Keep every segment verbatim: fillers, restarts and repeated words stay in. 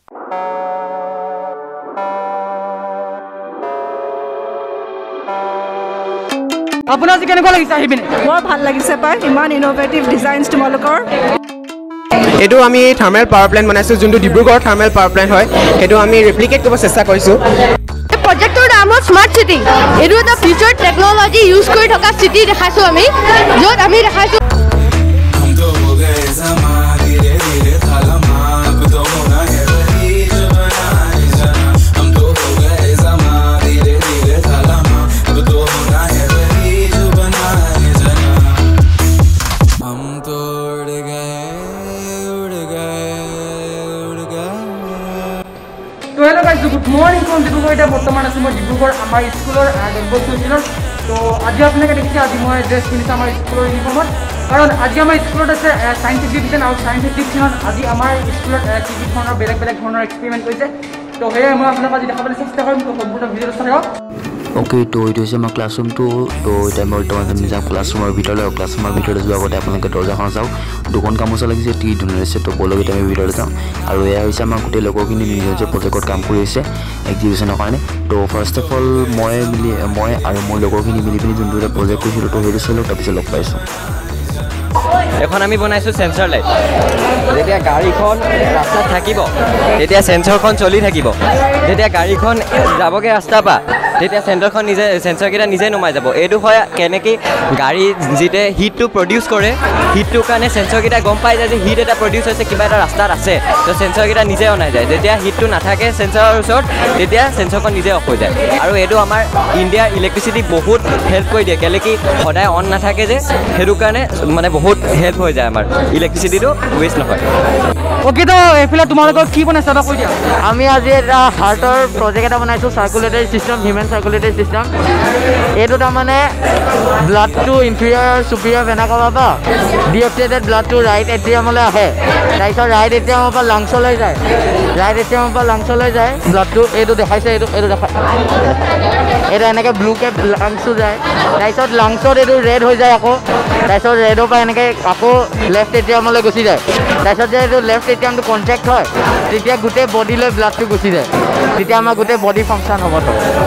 আপোনাৰ আজি কেনেকুৱা লাগিছে আহি পিনে বৰ ভাল লাগিছে পাই ইমান ইনোভেটিভ ডিজাইনছ তোমালোকৰ এইটো আমি থাৰ্মেল পাৱাৰ প্লেণ্ট বনাইছোঁ যোনটো ডিব্ৰুগড় থাৰ্মেল পাৱাৰ প্লেণ্ট হয় সেইটো আমি ৰেপ্লিকেট কৰিব চেষ্টা কৰিছোঁ প্ৰজেক্টৰ নাম হ'ল স্মাৰ্ট চিটি এইটো এটা ফিউচাৰ টেকন'লজি ইউজ কৰি থকা চিটি দেখাইছোঁ আমি য'ত আমি দেখাইছোঁ তো hello' guys good morning from Dibrugarh এতিয়া বৰ্তমান আছোঁ মই ডিব্ৰুগড় আমাৰ স্কুলৰ ডেম্বস্কুলৰ তো আজি আপোনালোকে দেখিছে আজি মই ড্ৰেছ পিন্ধিছোঁ আমাৰ স্কুলৰ ইউনিফৰ্মত কাৰণ আজি আমাৰ স্কুলত আছে ছায়েন্স এক্সিবিশ্যন আৰু ছায়েন্স এক্সিবিশ্যনত আজি আমাৰ স্কুলত কি কি ধৰণৰ বেলেগ বেলেগ ধৰণৰ এক্সপেৰিমেণ্ট কৰিছে তো সেয়ে মই আপোনালোকক আজি দেখাবলৈ চেষ্টা কৰিম তো সম্পূৰ্ণ ভিডিঅ'টো চাই থাকক ओके तो ये আমার ক্লাছৰুমটো তো এটা মই বৰ্তমান যাম ক্লাছৰুমৰ ভিতৰলৈ আৰু ক্লাছৰুমৰ ভিতৰলৈ যোৱাৰ আগতে আপোনালোকে দৰ্জাখন চাওক দুখন গামোচা লাগিছে টি ধুনীয়া আছে তো বলক এতিয়া আমি ভিতৰলৈ যাওঁ আৰু এয়া হৈছে আমাৰ গোটেই লগৰখিনি নিজৰ নিজৰ প্ৰজেক্টত কাম কৰি আছে এক্সিবিশ্যনৰ কাৰণে তো ফাৰ্ষ্ট অফ অল মই মিলি মই আৰু মোৰ লগৰখিনি মিলি পিনি যোনটো এটা প্ৰজেক্ট কৰিছিলোঁ তো সেইটো চালোঁ তাৰপিছত লগ পাইছোঁ এখন আমি বনাইছোঁ সেন্সৰ লাইট যেতিয়া গাড়ীখন ৰাস্তাত থাকিব তেতিয়া সেন্সৰখন চলি থাকিব যেতিয়া গাড়ীখন যাবগৈ ৰাস্তাৰ পৰা তেতিয়া সেন্সৰখন নিজে সেন্সৰকেইটা নিজে নমাই যাব এইটো হয় কেনেকৈ গাড়ী যেতিয়া হিটটো প্ৰডিউচ কৰে হিটটোৰ কাৰণে সেন্সৰকেইটা গম পাই যায় যে হিট এটা প্ৰডিউচ হৈছে কিবা এটা ৰাস্তাত আছে তো সেন্সৰকেইটা নিজে অনাই যায় যেতিয়া হিটটো নাথাকে সেন্সৰৰ ওচৰত তেতিয়া সেন্সৰখন নিজে অফ হৈ যায় আৰু এইটো আমাৰ ইণ্ডিয়াৰ ইলেক্ট্ৰিচিটি বহুত হেল্প কৰি দিয়ে কেলৈ কি সদায় অন নাথাকে যে সেইটো কাৰণে মানে বহুত হেল্প হৈ যায় আমাৰ ইলেক্ট্ৰিচিটিটো ৱেষ্ট নহয় ওকে তো এইফালে তোমালোকৰ কি বনাইছা এটা কৈ দিয়া আমি আজি এটা হাৰ্টৰ প্ৰজেক্ট এটা বনাইছোঁ circulatory system human circulatory system এইটো তাৰমানে ব্লাডটো ইনফিৰিয়ৰ চুপিৰিয়ৰ ভেনা কাভাৰ পৰা ডিঅক্সিডেটেড ব্লাডটো ৰাইট এট্ৰিয়ামলৈ আহে তাৰপিছত ৰাইট এট্ৰিয়ামৰ পৰা লাংচলৈ যায় ৰাইট এট্ৰিয়ামৰ পৰা লাংচলৈ যায় ব্লাডটো এইটো দেখাইছে এইটো এইটো দেখা এইটো এনেকৈ ব্লুকে লাংচটো যায় তাৰপিছত লাংচত এইটো ৰেড হৈ যায় আকৌ তাৰপিছত ৰেডৰ পৰা এনেকৈ আকৌ লেফ্ট এট্ৰিয়ামলৈ গুচি যায় তাৰপিছত যে এইটো লেফ্ট এট্ৰিয়ামটো কণ্ট্ৰেক্ট হয় তেতিয়া গোটেই বডিলৈ ব্লাডটো গুচি যায় তেতিয়া আমাৰ গোটেই বডি ফাংচন হ'ব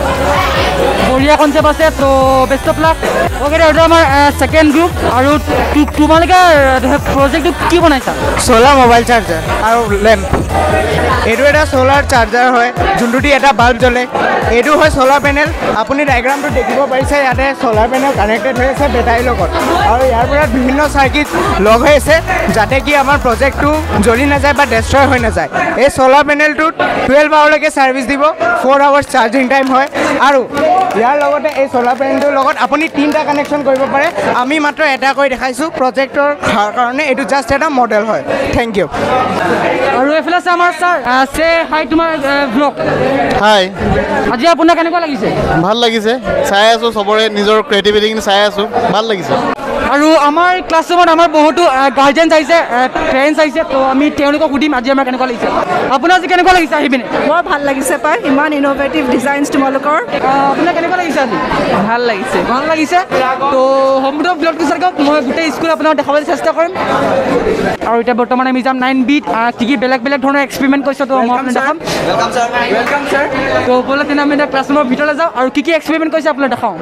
বঢ়িয়া কনচেপ্ট আছে তো বেষ্ট অফ লাক ওকে এইটো আমাৰ ছেকেণ্ড গ্ৰুপ আৰু তোমালোকে প্ৰজেক্টটো কি বনাইছা চ'লাৰ মোবাইল চাৰ্জাৰ আৰু লেম্প এইটো এটা চ'লাৰ চাৰ্জাৰ হয় যোনটোদি এটা বাল্ব জ্বলে এইটো হয় চ'লাৰ পেনেল আপুনি ডায়েগ্ৰামটো দেখিব পাৰিছে ইয়াতে চ'লাৰ পেনেল কানেক্টেড হৈ আছে বেটাৰীৰ লগত আৰু ইয়াৰ পৰা বিভিন্ন চাৰ্কিট লগ হৈ আছে যাতে কি আমাৰ প্ৰজেক্টটো জ্বলি নাযায় বা ডেষ্ট্ৰয় হৈ নাযায় এই চ'লাৰ পেনেলটোত টুৱেল্ভ আৱাৰলৈকে ছাৰ্ভিচ দিব ফ'ৰ আৱাৰ্ছ চাৰ্জিং টাইম হয় আৰু ইয়াৰ লগতে এই চ'লাৰ পেনেলটোৰ লগত আপুনি তিনিটা কানেকশ্যন কৰিব পাৰে আমি মাত্ৰ এটা কৰি দেখাইছোঁ প্ৰজেক্টৰ কাৰণে এইটো জাষ্ট এটা মডেল হয় থেংক ইউ আৰু এইফালে আছে আমাৰ ছাৰ আছে হাই তোমাৰ ব্লগ হাই আজি আপোনাৰ কেনেকুৱা লাগিছে ভাল লাগিছে চাই আছোঁ চবৰে নিজৰ ক্ৰিয়েটিভিটিখিনি চাই আছোঁ ভাল লাগিছে আৰু আমাৰ ক্লাছৰুমত আমাৰ বহুতো গাৰ্জেন আহিছে ফ্ৰেণ্ডছ আহিছে তো আমি তেওঁলোকক সুধিম আজি আমাৰ কেনেকুৱা লাগিছে আপোনাৰ আজি কেনেকুৱা লাগিছে আহি পিনে বৰ ভাল লাগিছে পাই ইমান ইনোভেটিভ ডিজাইনছ তোমালোকৰ আপোনাৰ কেনেকুৱা লাগিছে আজি ভাল লাগিছে ভাল লাগিছে তো সম্পূৰ্ণ ব্লগটো চাই চাওক মই গোটেই স্কুল আপোনাক দেখাবলৈ চেষ্টা কৰিম আৰু এতিয়া বৰ্তমান আমি যাম নাইন বিত কি কি বেলেগ বেলেগ ধৰণৰ এক্সপেৰিমেণ্ট কৰিছে তো মই আপোনাক দেখাম ৱেলকাম ছাৰ ৱেলকাম ছাৰ তো ব'লক তেনে আমি এতিয়া ক্লাছৰুমৰ ভিতৰলৈ যাওঁ আৰু কি কি এক্সপেৰিমেণ্ট কৰিছে আপোনাক দেখাওঁ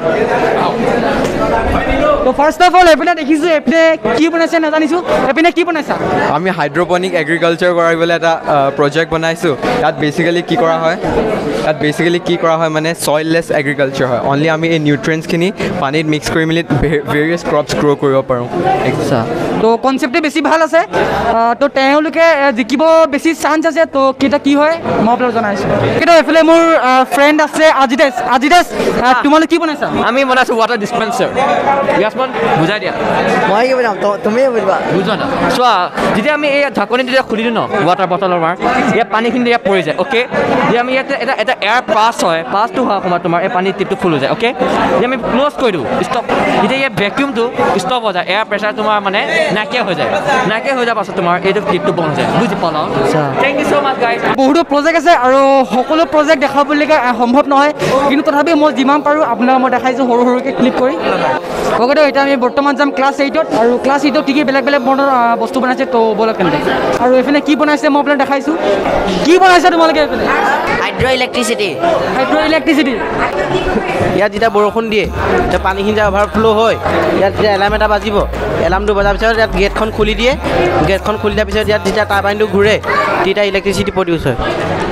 তো ফাৰ্ষ্ট অফ অল এইপিনে দেখিছোঁ এইপিনে কি বনাইছে নাজানিছোঁ এইপিনে কি বনাইছা আমি হাইড্ৰপনিক এগ্ৰিকালচাৰ কৰিবলৈ এটা প্ৰজেক্ট বনাইছোঁ তাত বেচিকেলি কি কৰা হয় তাত বেচিকেলি কি কৰা হয় মানে ছইললেছ এগ্ৰিকালচাৰ হয় অনলি আমি এই নিউট্ৰিয়েণ্টছখিনি পানীত মিক্স কৰি মেলি ভেৰিয়াছ ক্ৰপছ গ্ৰ' কৰিব পাৰোঁ আচ্ছা তো কনচেপ্টটো বেছি ভাল আছে তো তেওঁলোকে জিকিব বেছি চান্স আছে তো কেইটা কি হয় মই আপোনালোক জনাইছোঁ কিন্তু এইফালে মোৰ ফ্ৰেণ্ড আছে আজিদেশ আজিদেশ তোমালোকে কি বনাইছা আমি বনাইছোঁ ৱাটাৰ ডিছপেঞ্চাৰ ইয়াছমান বুজাই দিয়া মই কি বনাম তুমি বুজিবা বুজোৱা না চোৱা যেতিয়া আমি এই ঢাকনি যেতিয়া খুলি দিওঁ ন ৱাটাৰ বটলৰ মাৰ ইয়াত পানীখিনি ইয়াত পৰি যায় অ'কে যেতিয়া আমি ইয়াতে এটা এটা এয়াৰ পাছ হয় পাছটো হোৱা সময়ত তোমাৰ এই পানীৰ টিপটো ফুল হৈ যায় অ'কে যেতিয়া আমি ক্ল'জ কৰি দিওঁ ষ্টপ যেতিয়া ইয়াত ভেকিউমটো ষ্টপ হৈ যায় এয়াৰ প্ৰেছাৰ তোমাৰ মানে নাইকিয়া হৈ যায় নাইকিয়া হৈ যোৱাৰ পাছত তোমাৰ এইটো টিপটো বন্ধ হৈ যায় বুজি পালা thank you so' much guys বহুতো প্ৰজেক্ট আছে আৰু সকলো প্ৰজেক্ট দেখাবলৈকে সম্ভৱ নহয় কিন্তু তথাপি মই যিমান পাৰোঁ আপোনাক মই দেখাইছোঁ সৰু সৰুকৈ ক্লিক কৰি ওকে তো এতিয়া আমি বৰ্তমান যাম ক্লাছ এইটত আৰু ক্লাছ এইটত কি কি বেলেগ বেলেগ ধৰণৰ বস্তু বনাইছে তো বলক কেনে আৰু এইফালে কি বনাইছে মই আপোনাক দেখাইছোঁ কি বনাইছে তোমালোকে এইফালে হাইড্ৰ ইলেক্ট্ৰিচিটি হাইড্ৰ ইলেক্ট্ৰিচিটি ইয়াত যেতিয়া বৰষুণ দিয়ে তেতিয়া পানীখিনি যেতিয়া অভাৰফ্ল' হয় ইয়াত যেতিয়া এলাৰ্ম এটা বাজিব এলাৰ্মটো বজাৰ পিছত ইয়াত গেটখন খুলি দিয়ে গেটখন খুলি দিয়াৰ পিছত ইয়াত যেতিয়া টাৰ্বাইনটো ঘূৰে তেতিয়া ইলেক্ট্ৰিচিটি প্ৰডিউচ হয়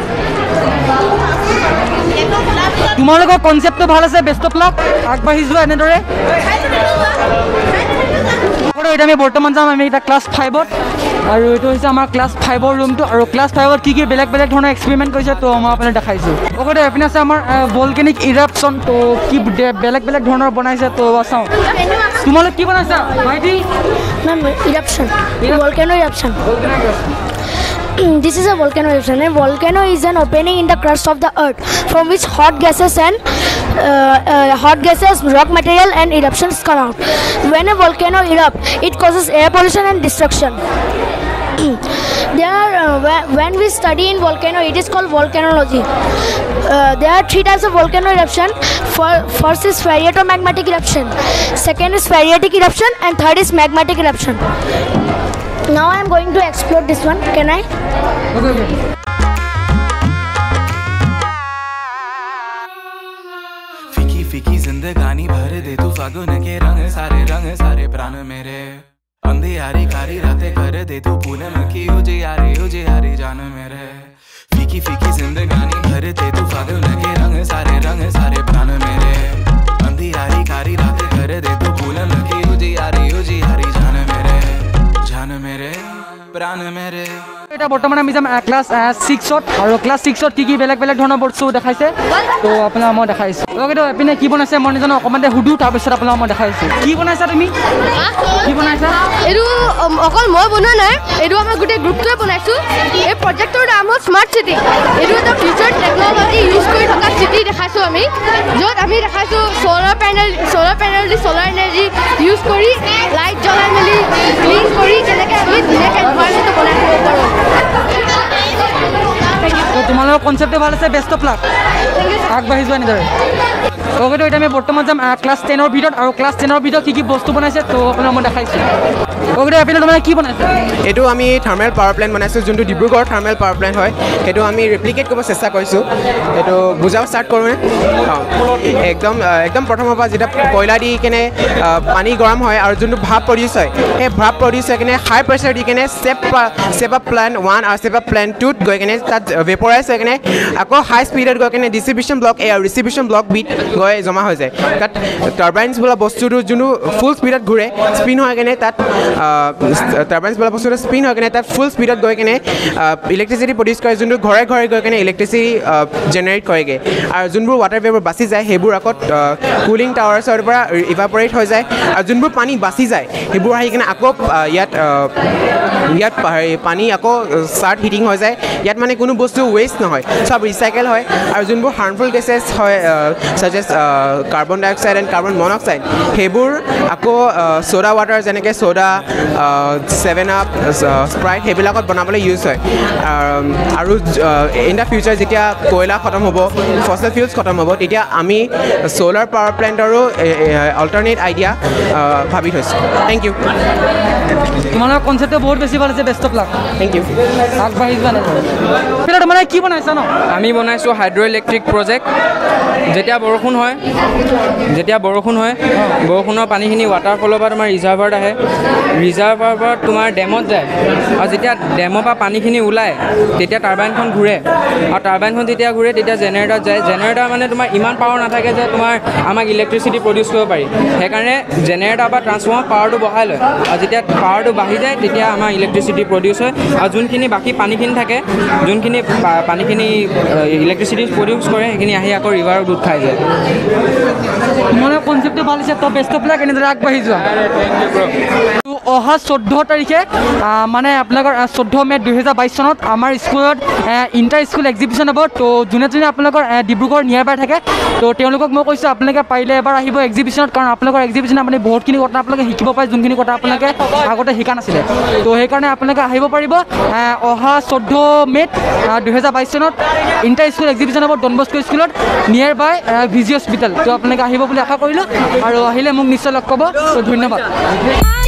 তোমালোকৰ কনচেপ্টটো ভাল আছে বেষ্ট অফ লাক আগবাঢ়ি যোৱা এনেদৰে এতিয়া আমি বৰ্তমান যাম আমি এতিয়া ক্লাছ ফাইভত আৰু এইটো হৈছে আমাৰ ক্লাছ ফাইভৰ ৰুমটো আৰু ক্লাছ ফাইভত কি কি বেলেগ বেলেগ ধৰণৰ এক্সপেৰিমেণ্ট কৰিছে তো মই আপোনাক দেখাইছোঁ লগতে এইপিনে আছে আমাৰ ভলকেনিক ইৰাপশ্যন তো কি বেলেগ বেলেগ ধৰণৰ বনাইছে তো চাওঁ তোমালোক কি বনাইছা ভাইটি eruption volcano eruption this is a volcano eruption and volcano is an opening in the crust of the earth from which hot gases and uh, uh, hot gases rock material and eruptions come out when a volcano erupts it causes air pollution and destruction there are uh, when we study in volcano it is called volcanology uh, there are three types of volcano eruption for first is phreatomagmatic eruption second is phreatic eruption and third is magmatic eruption now I am going to explore this one can I okay, okay. फीकी फीकी जिंदगानी भर दे तू फागुन के रंग सारे रंग सारे प्राण मेरे अंधियारी कारी रातें कर दे तू पूनम की उजियारी उजियारी जान मेरे फीकी फीकी जिंदगानी भर दे तू फागुन के रंग सारे रंग सारे प्राण मेरे अंधियारी कारी रातें कर दे तू पूनम की उजियारी उजियारी जान मेरे जान मेरे प्राण मेरे এটা বৰ্তমান আমি যাম ক্লাছ ছিক্সত আৰু ক্লাছ ছিক্সত কি কি বেলেগ বেলেগ ধৰণৰ বস্তু দেখাইছে তো আপোনাক মই দেখাইছোঁ ওকে তো এপিনে কি বনাইছে মই নিজে অকণমান সুধোঁ তাৰপিছত আপোনাক মই দেখাইছোঁ কি বনাইছা তুমি কি বনাইছা এইটো অকল মই বনোৱা নাই এইটো আমাৰ গোটেই গ্ৰুপটোৱে বনাইছোঁ এই প্ৰজেক্টৰ নাম হ'ল স্মাৰ্ট চিটি এইটো এটা ফিউচাৰ টেকন'লজি ইউজ কৰি থকা চিটি দেখাইছোঁ আমি য'ত আমি দেখাইছোঁ চ'লাৰ পেনেল চ'লাৰ পেনেল দি চ'লাৰ এনাৰ্জি ইউজ কৰি লাইট জ্বলাই মেলি ক্লিন কৰি কেনেকৈ আমি ধুনীয়াকৈ এনভাইৰনমেণ্টটো বনাই থ'ব পাৰোঁ তোমালোকৰ কনচেপ্টটো ভাল আছে বেষ্ট অফ লাক আগবাঢ়ি যোৱা এনেদৰে ওকে তো এতিয়া আমি বৰ্তমান যাম ক্লাছ টেনৰ ভিতৰত আৰু ক্লাছ টেনৰ ভিতৰত কি কি বস্তু বনাইছে তো আপোনাক মই দেখাইছোঁ ওকে এইপিনে তোমালোকে কি বনাইছে এইটো আমি থাৰ্মেল পাৱাৰ প্লেণ্ট বনাইছোঁ যোনটো ডিব্ৰুগড় থাৰ্মেল পাৱাৰ প্লেণ্ট হয় সেইটো আমি ৰেপ্লিকেট কৰিব চেষ্টা কৰিছোঁ সেইটো বুজাব ষ্টাৰ্ট কৰোঁনে অঁ একদম একদম প্ৰথমৰ পৰা যেতিয়া কয়লা দি কেনে পানী গৰম হয় আৰু যোনটো ভাপ প্ৰডিউচ হয় সেই ভাপ প্ৰডিউচ হৈ কেনে হাই প্ৰেছাৰ দি কেনে step step up plant one আৰু ষ্টেপ আপ প্লেণ্ট টুত গৈ কেনে তাত ভেপৰাইজ হৈ কেনে আকৌ হাই স্পীডত গৈ কেনে ডিষ্ট্ৰিবিউশ্যন ব্লক এ আৰু ৰিচিবিউশ্যন ব্লক বিত গৈ জমা হৈ যায় তাত টাৰ্বাইনছ বোলা বস্তুটো যোনটো ফুল স্পীডত ঘূৰে স্পিন হৈ কেনে তাত টাৰ্বাইনছ বোলা বস্তুটো স্পিন হৈ কেনে তাত ফুল স্পীডত গৈ কেনে ইলেক্ট্ৰিচিটি প্ৰডিউচ কৰে যোনটো ঘৰে ঘৰে গৈ কেনে ইলেক্ট্ৰিচিটি জেনেৰেট কৰেগৈ আৰু যোনবোৰ ৱাটাৰ ভেপৰ বাচি যায় সেইবোৰ আকৌ কুলিং টাৱাৰ্ছৰ পৰা ইভাপৰেট হৈ যায় আৰু যোনবোৰ পানী বাচি যায় সেইবোৰ আহি কেনে আকৌ ইয়াত ইয়াত পানী আকৌ ষ্টাৰ্ট হিটিং হৈ যায় ইয়াত মানে কোনো বস্তু ৱেষ্ট নহয় চব ৰিচাইকেল হয় আৰু যোনবোৰ হাৰ্মফুল গেছেছ হয় such as carbon dioxide and carbon monoxide সেইবোৰ আকৌ ছ'ডা ৱাটাৰ যেনেকৈ ছ'ডা ছেভেন আপ স্প্ৰাইট সেইবিলাকত বনাবলৈ ইউজ হয় আৰু ইন দ্য ফিউচাৰ যেতিয়া কয়লা খতম হ'ব ফচেল ফিউলছ খতম হ'ব তেতিয়া আমি ছ'লাৰ পাৱাৰ প্লেণ্টৰো অল্টাৰনেট আইডিয়া ভাবি থৈছোঁ থেংক ইউ তোমালোকৰ কনচেপ্টটো বহুত বেছি ভাল আছে best of luck thank you আগবাঢ়ি যোৱা নাই তোমালোকে কি বনাইছা ন আমি বনাইছোঁ হাইড্ৰ' ইলেক্ট্ৰিক প্ৰজেক্ট যেতিয়া বৰষুণ হয় যেতিয়া বৰষুণ হয় বৰষুণৰ পানীখিনি ৱাটাৰফলৰ পৰা তোমাৰ ৰিজাৰ্ভাৰত আহে ৰিজাৰ্ভাৰৰ পৰা তোমাৰ ডেমত যায় আৰু যেতিয়া ডেমৰ পৰা পানীখিনি ওলায় তেতিয়া টাৰ্বাইনখন ঘূৰে আৰু টাৰ্বাইনখন যেতিয়া ঘূৰে তেতিয়া জেনেৰেটৰত যায় জেনেৰেটৰ মানে তোমাৰ ইমান পাৱাৰ নাথাকে যে তোমাৰ আমাক ইলেক্ট্ৰিচিটি প্ৰডিউচ কৰিব পাৰি সেইকাৰণে জেনেৰেটৰ বা ট্ৰান্সফৰ্মাৰ পাৱাৰটো বঢ়াই লয় আৰু যেতিয়া পাৱাৰটো বাঢ়ি যায় তেতিয়া আমাৰ ইলেক্ট্ৰিচিটি প্ৰডিউচ হয় আৰু যোনখিনি বাকী পানীখিনি থাকে যোনখিনি পানীখিনি ইলেক্ট্ৰিচিটি প্ৰডিউচ কৰে সেইখিনি আহি আকৌ ৰিভাৰত দুধ খাই যায় তোমালোকৰ কনচেপ্টটো ভাল আছে তো বেষ্ট অফ লাক এনেদৰে আগবাঢ়ি যোৱা অহা চৈধ্য তাৰিখে মানে আপোনালোকৰ চৈধ্য মে দুহেজাৰ বাইছ চনত আমাৰ স্কুলত ইণ্টাৰ স্কুল এক্সিবিশ্যন হ'ব। তো যোনে যোনে আপোনালোকৰ ডিব্ৰুগড় নিয়াৰ বাই থাকে তো তেওঁলোকক মই কৈছোঁ আপোনালোকে পাৰিলে এবাৰ আহিব এক্সিবিশ্যনত, কাৰণ আপোনালোকৰ এক্সিবিশ্যন আপুনি বহুতখিনি কথা আপোনালোকে শিকিব পাৰে যোনখিনি কথা আপোনালোকে আগতে শিকা নাছিলে। তো সেইকাৰণে আপোনালোকে আহিব পাৰিব অহা চৈধ্য মে'ত দুহেজাৰ বাইছ চনত ইণ্টাৰ স্কুল এক্সিবিশ্যন হ'ব ডন বস্কো স্কুলত নিয়াৰ বাই ভি জি হস্পিটেল। তো আপোনালোকে আহিব বুলি আশা কৰিলোঁ আৰু আহিলে মোক নিশ্চয় লগ পাব। তো ধন্যবাদ।